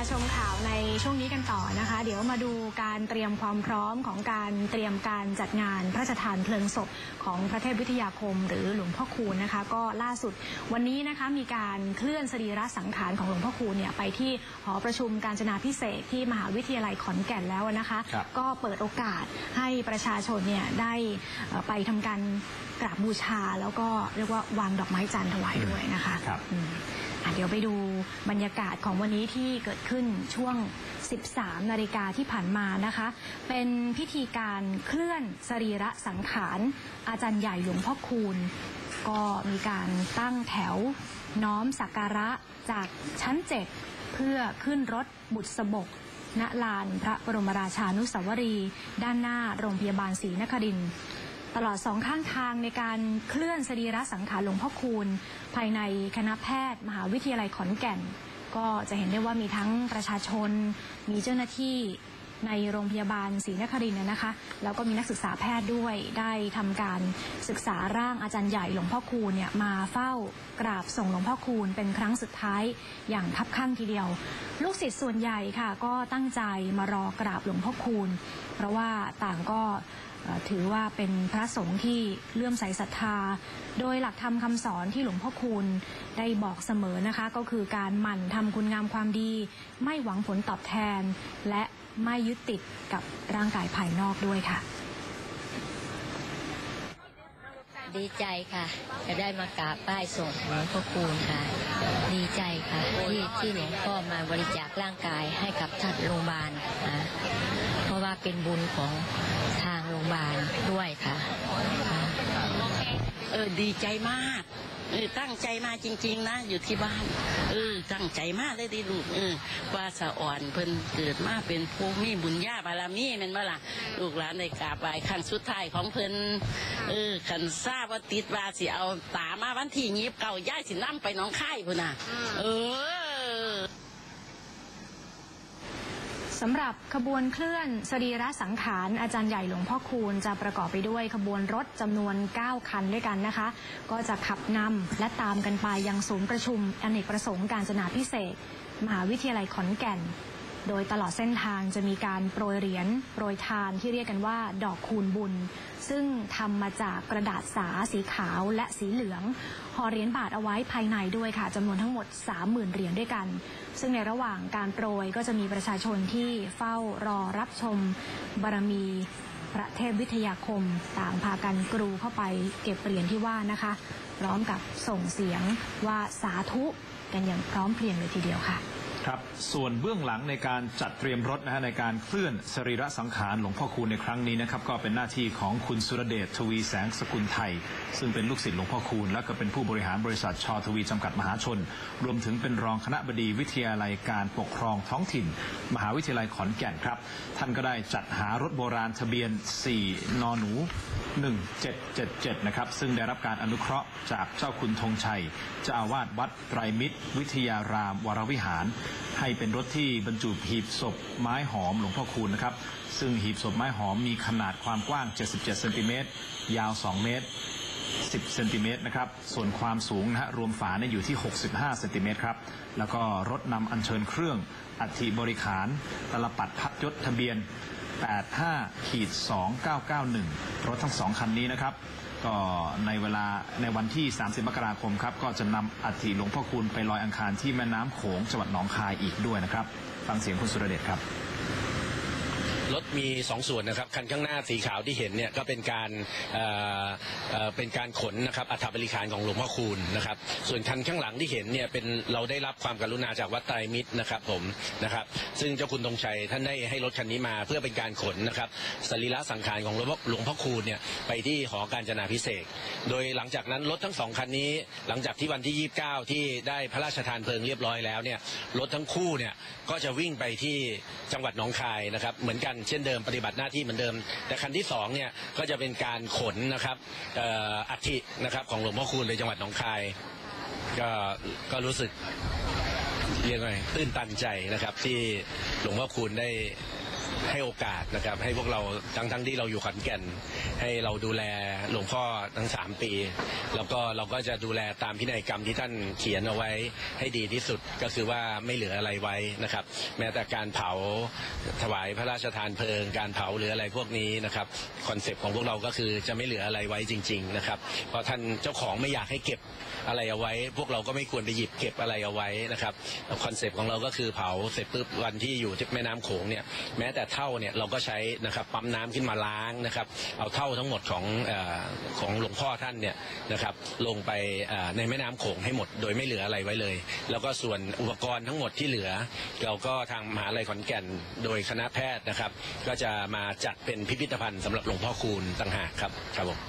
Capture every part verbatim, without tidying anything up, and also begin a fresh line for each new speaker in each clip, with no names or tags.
ชมข่าวในช่วงนี้กันต่อนะคะเดี๋ยวมาดูการเตรียมความพร้อมของการเตรียมการจัดงานพระราชทานเพลิงศพของพระเทพวิทยาคมหรือหลวงพ่อคูณนะคะก็ล่าสุดวันนี้นะคะมีการเคลื่อนสรีระสังขารของหลวงพ่อคูณเนี่ยไปที่หอประชุมกาญจนาภิเษกที่มหาวิทยาลัยขอนแก่นแล้วนะคะก็เปิดโอกาสให้ประชาชนเนี่ยได้ไปทำการกราบบูชาแล้วก็เรียกว่าวางดอกไม้จันทร์ถวายด้วยนะคะเดี๋ยวไปดูบรรยากาศของวันนี้ที่เกิดขึ้นช่วงสิบสามนาฬิกาที่ผ่านมานะคะเป็นพิธีการเคลื่อนสรีระสังขารอาจารย์ใหญ่หลวงพ่อคูณก็มีการตั้งแถวน้อมสักการะจากชั้นเจ็ดเพื่อขึ้นรถบุษบกณลานพระบรมราชานุสาวรีย์ด้านหน้าโรงพยาบาลศรีนครินทร์ตลอดสองข้างทางในการเคลื่อนสรีระสังขารหลวงพ่อคูณภายในคณะแพทย์มหาวิทยาลัยขอนแก่นก็จะเห็นได้ว่ามีทั้งประชาชนมีเจ้าหน้าที่ในโรงพยาบาลศรีนครินทร์นะคะแล้วก็มีนักศึกษาแพทย์ด้วยได้ทำการศึกษาร่างอาจารย์ใหญ่หลวงพ่อคูณเนี่ยมาเฝ้ากราบส่งหลวงพ่อคูณเป็นครั้งสุดท้ายอย่างคับคั่งทีเดียวลูกศิษย์ส่วนใหญ่ค่ะก็ตั้งใจมารอกราบหลวงพ่อคูณเพราะว่าต่างก็ถือว่าเป็นพระสงฆ์ที่เลื่อมใสศรัทธาโดยหลักธรรมคำสอนที่หลวงพ่อคูณได้บอกเสมอนะคะก็คือการหมั่นทำคุณงามความดีไม่หวังผลตอบแทนและไม่ยึดติดกับร่างกายภายนอกด้วยค่ะ
ดีใจค่ะจะได้มากราบไหว้ส่งหลวงพ่อคูณค่ะดีใจค่ะที่ที่หลวงพ่อมาบริจาคร่างกายให้กับท่านโรงพยาบาลนะเพราะว่าเป็นบุญของทางโรงพยาบาลด้วยค่ะ
เออดีใจมากเออตั้งใจมาจริงๆนะอยู่ที่บ้านเออตั้งใจมากเลยดิลูกเออว่าสะอ่อนเพิ่นเกิดมาเป็นผู้มีบุญญาบารมีแม่นบ่ล่ะลูกหลานได้กราบไหว้ครั้งสุดท้ายของเพิ่นเออขันทราบว่าติดว่าสิเอาตามาวันที่ยี่สิบเก้าย้ายสินำไปหนองคายพุ่นน่ะเออ
สำหรับขบวนเคลื่อนสรีระสังขารอาจารย์ใหญ่หลวงพ่อคูณจะประกอบไปด้วยขบวนรถจำนวนเก้าคันด้วยกันนะคะก็จะขับนำและตามกันไปยังศูนย์ประชุมอเนกประสงค์กาญจนาภิเษกมหาวิทยาลัยขอนแก่นโดยตลอดเส้นทางจะมีการโปรยเหรียญโปรยทานที่เรียกกันว่าดอกคูณบุญซึ่งทำมาจากกระดาษสาสีขาวและสีเหลืองห่อเหรียญบาทเอาไว้ภายในด้วยค่ะจำนวนทั้งหมด สามหมื่น เหรียญด้วยกันซึ่งในระหว่างการโปรยก็จะมีประชาชนที่เฝ้ารอรับชมบารมีพระเทพวิทยาคมต่างพากันกรูเข้าไปเก็บเหรียญที่ว่านะคะพร้อมกับส่งเสียงว่าสาธุกันอย่างพร้อมเพรียงเลยทีเดียวค่ะ
ครับส่วนเบื้องหลังในการจัดเตรียมรถนะฮะในการเคลื่อนสรีระสังขารหลวงพ่อคูณในครั้งนี้นะครับก็เป็นหน้าที่ของคุณสุรเดชทวีแสงสกุลไทยซึ่งเป็นลูกศิษย์หลวงพ่อคูณและก็เป็นผู้บริหารบริษัทชทวีจำกัดมหาชนรวมถึงเป็นรองคณบดีวิทยาลัยการปกครองท้องถิ่นมหาวิทยาลัยขอนแก่นครับท่านก็ได้จัดหารถโบราณทะเบียนสี่นหนูหนึ่งเจ็ดเจ็ดเจ็ดนะครับซึ่งได้รับการอนุเคราะห์จากเจ้าคุณธงชัยเจ้าอาวาสวัดไตรมิตรวิทยารามวรวิหารให้เป็นรถที่บรรจุหีบศพไม้หอมหลวงพ่อคูณนะครับซึ่งหีบศพไม้หอมมีขนาดความกว้างเจ็ดสิบเจ็ดเซนติเมตรยาวสองเมตรสิบเซนติเมตรนะครับส่วนความสูงนะฮะรวมฝาเนี่ยอยู่ที่หกสิบห้าเซนติเมตรครับแล้วก็รถนำอัญเชิญเครื่องอัฐิบริขารตลปัดพัดยศทะเบียนแปดห้าสองเก้าเก้าหนึ่งรถทั้งสองคันนี้นะครับก็ในเวลาในวันที่สามสิบมกราคมครับก็จะนำอัฐิหลวงพ่อคูณไปลอยอังคารที่แม่น้ำโขงจังหวัดหนองคายอีกด้วยนะครับฟังเสียงคุณสุรเดชครับ
รถมีสองส่วนนะครับคันข้างหน้าสีขาวที่เห็นเนี่ยก็เป็นการเอ่อเอ่อเป็นการขนนะครับอัฐบริขารของหลวงพ่อคูณนะครับส่วนคันข้างหลังที่เห็นเนี่ยเป็นเราได้รับความกรุณาจากวัดไตรมิตรนะครับผมนะครับซึ่งเจ้าคุณธงชัยท่านได้ให้รถคันนี้มาเพื่อเป็นการขนนะครับสรีระสังขารของหลวงพ่อหลวงพ่อคูณเนี่ยไปที่หอกาญจนาภิเษกโดยหลังจากนั้นรถทั้งสองคันนี้หลังจากที่วันที่ยี่สิบเก้าที่ได้พระราชทานเพลิงเรียบร้อยแล้วเนี่ยรถทั้งคู่เนี่ยก็จะวิ่งไปที่จังหวัดหนองคายนะครับเหมือนกันเช่นเดิมปฏิบัติหน้าที่เหมือนเดิมแต่คันที่สองเนี่ยก็จะเป็นการขนนะครับอัฐินะครับของหลวงพ่อคูณในจังหวัดหนองคายก็ก็รู้สึกเรียกว่าตื้นตันใจนะครับที่หลวงพ่อคูณได้ให้โอกาสนะครับให้พวกเราทั้งทั้งที่เราอยู่ขอนแก่นให้เราดูแลหลวงพ่อทั้งสามปีแล้วก็เราก็จะดูแลตามพินัยกรรมที่ท่านเขียนเอาไว้ให้ดีที่สุดก็คือว่าไม่เหลืออะไรไว้นะครับแม้แต่การเผาถวายพระราชทานเพลิงการเผาหรืออะไรพวกนี้นะครับคอนเซปต์ของพวกเราก็คือจะไม่เหลืออะไรไว้จริงๆนะครับเพราะท่านเจ้าของไม่อยากให้เก็บอะไรเอาไว้พวกเราก็ไม่ควรไปหยิบเก็บอะไรเอาไว้นะครับคอนเซปต์ของเราก็คือเผาเสร็จปุ๊บวันที่อยู่ที่แม่น้ำโขงเนี่ยแม้แต่เท่าเนี่ยเราก็ใช้นะครับปั๊มน้ำขึ้นมาล้างนะครับเอาเท่าทั้งหมดของเอ่อของหลวงพ่อท่านเนี่ยนะครับลงไปในแม่น้ำโขงให้หมดโดยไม่เหลืออะไรไว้เลยแล้วก็ส่วนอุปกรณ์ทั้งหมดที่เหลือเราก็ทางมหาลัยขอนแก่นโดยคณะแพทย์นะครับก็จะมาจัดเป็นพิพิธภัณฑ์สำหรับหลวงพ่อคูณต่างหากครับครับผม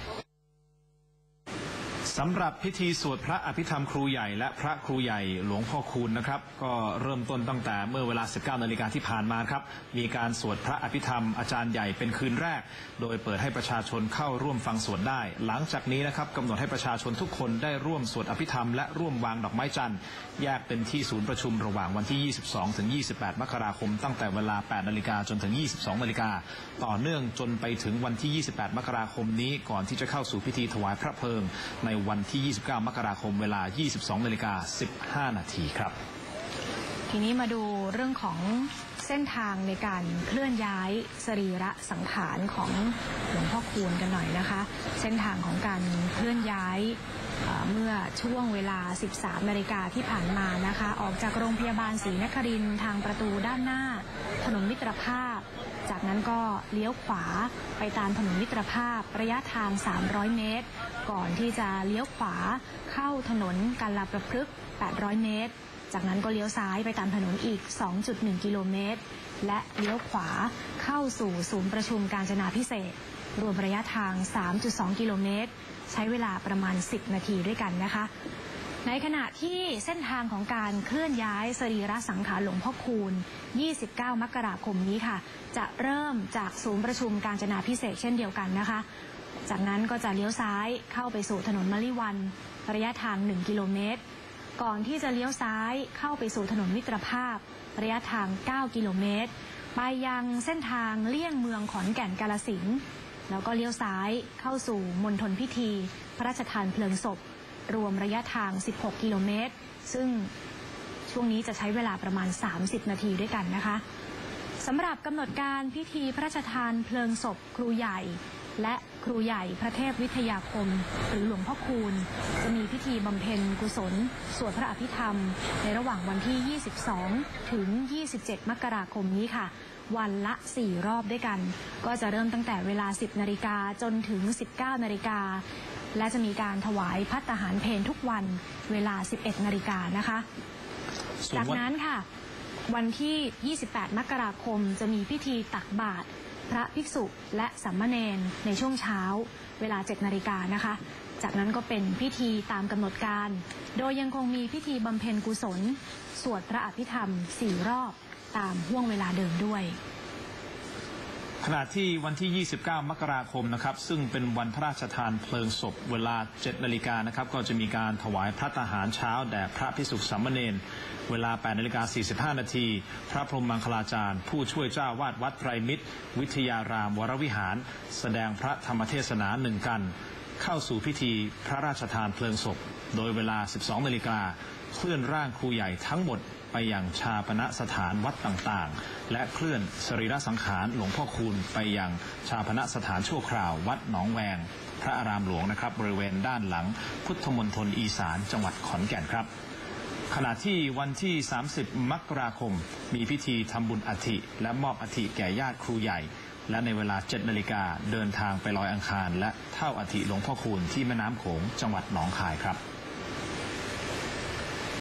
สำหรับพิธีสวดพระอภิธรรมครูใหญ่และพระครูใหญ่หลวงพ่อคูณนะครับก็เริ่มต้นตั้งแต่เมื่อเวลา สิบเก้านาฬิกาที่ผ่านมาครับมีการสวดพระอภิธรรมอาจารย์ใหญ่เป็นคืนแรกโดยเปิดให้ประชาชนเข้าร่วมฟังสวดได้หลังจากนี้นะครับกำหนดให้ประชาชนทุกคนได้ร่วมสวดอภิธรรมและร่วมวางดอกไม้จันทร์แยกเป็นที่ศูนย์ประชุมระหว่างวันที่ ยี่สิบสองถึงยี่สิบแปด มกราคมตั้งแต่เวลา แปดนาฬิกาจนถึง ยี่สิบสองนาฬิกาต่อเนื่องจนไปถึงวันที่ ยี่สิบแปด มกราคมนี้ก่อนที่จะเข้าสู่พิธีถวายพระเพลิงในวันที่ ยี่สิบเก้ามกราคมเวลา ยี่สิบสองนาฬิกาสิบห้านาทีครับ
ทีนี้มาดูเรื่องของเส้นทางในการเคลื่อนย้ายสรีระสังขารของหลวงพ่อคูณกันหน่อยนะคะเส้นทางของการเคลื่อนย้ายเมื่อช่วงเวลา สิบสามนาฬิกาที่ผ่านมานะคะออกจากโรงพยาบาลศรีนครินทร์ทางประตูด้านหน้าถนนมิตรภาพจากนั้นก็เลี้ยวขวาไปตามถนนมิตรภาพระยะทางสามร้อยเมตรก่อนที่จะเลี้ยวขวาเข้าถนนกาลประพฤกษ์แปดร้อยเมตรจากนั้นก็เลี้ยวซ้ายไปตามถนนอีก สองจุดหนึ่ง กิโลเมตรและเลี้ยวขวาเข้าสู่ศูนย์ประชุมกาญจนาภิเษกรวมระยะทาง สามจุดสอง กิโลเมตรใช้เวลาประมาณสิบนาทีด้วยกันนะคะในขณะที่เส้นทางของการเคลื่อนย้ายสรีระสังขารหลวงพ่อคูณยี่สิบเก้ามกราคมนี้ค่ะจะเริ่มจากศูนย์ประชุมกาญจนาภิเษกเช่นเดียวกันนะคะจากนั้นก็จะเลี้ยวซ้ายเข้าไปสู่ถนนมะลิวันระยะทางหนึ่งกิโลเมตรก่อนที่จะเลี้ยวซ้ายเข้าไปสู่ถนนมิตรภาพระยะทางเก้ากิโลเมตรไปยังเส้นทางเลี่ยงเมืองขอนแก่นกาฬสินธุ์แล้วก็เลี้ยวซ้ายเข้าสู่มณฑลพิธีพระราชทานเพลิงศพรวมระยะทางสิบหกกิโลเมตรซึ่งช่วงนี้จะใช้เวลาประมาณสามสิบนาทีด้วยกันนะคะสำหรับกำหนดการพิธีพระราชทานเพลิงศพครูใหญ่และครูใหญ่พระเทพวิทยาคมหรือหลวงพ่อคูณจะมีพิธีบำเพ็ญกุศลสวดพระอภิธรรมในระหว่างวันที่ยี่สิบสองถึงยี่สิบเจ็ดมกราคมนี้ค่ะวันละสี่รอบด้วยกันก็จะเริ่มตั้งแต่เวลาสิบนาฬิกาจนถึงสิบเก้านาฬิกาและจะมีการถวายภัตตาหารเพลทุกวันเวลาสิบเอ็ดนาฬิกานะคะจากนั้นค่ะวันที่ยี่สิบแปดมกราคมจะมีพิธีตักบาตรพระภิกษุและสามเณรในช่วงเช้าเวลาเจ็ดนาฬิกานะคะจากนั้นก็เป็นพิธีตามกำหนดการโดยยังคงมีพิธีบำเพ็ญกุศลสวดพระอภิธรรมสี่รอบตามห่วงเวลาเดิมด้วย
ขณะที่วันที่ยี่สิบเก้ามกราคมนะครับซึ่งเป็นวันพระราชทานเพลิงศพเวลาเจ็ดนาฬิกานะครับก็จะมีการถวายพระตาหารเช้าแด่พระภิกษุสามเณรเวลาแปดนาฬิกาสี่สิบห้านาทีพระพรหมมังคลาจารย์ผู้ช่วยเจ้าวาดวัดไตรมิตรวิทยารามวรวิหารแสดงพระธรรมเทศนาหนึ่งกันเข้าสู่พิธีพระราชทานเพลิงศพโดยเวลาสิบสองนาฬิกาเคลื่อนร่างครูใหญ่ทั้งหมดไปยังชาปนสถานวัดต่างๆและเคลื่อนสรีระสังขารหลวงพ่อคูณไปยังชาปนสถานชั่วคราววัดหนองแวงพระอารามหลวงนะครับบริเวณด้านหลังพุทธมณฑลอีสานจังหวัดขอนแก่นครับขณะที่วันที่สามสิบมกราคมมีพิธีทำบุญอัฐิและมอบอัฐิแก่ญาติครูใหญ่และในเวลาเจ็ดนาฬิกาเดินทางไปลอยอังคารและเท่าอัฐิหลวงพ่อคูณที่แม่น้ำโขงจังหวัดหนองคายครับ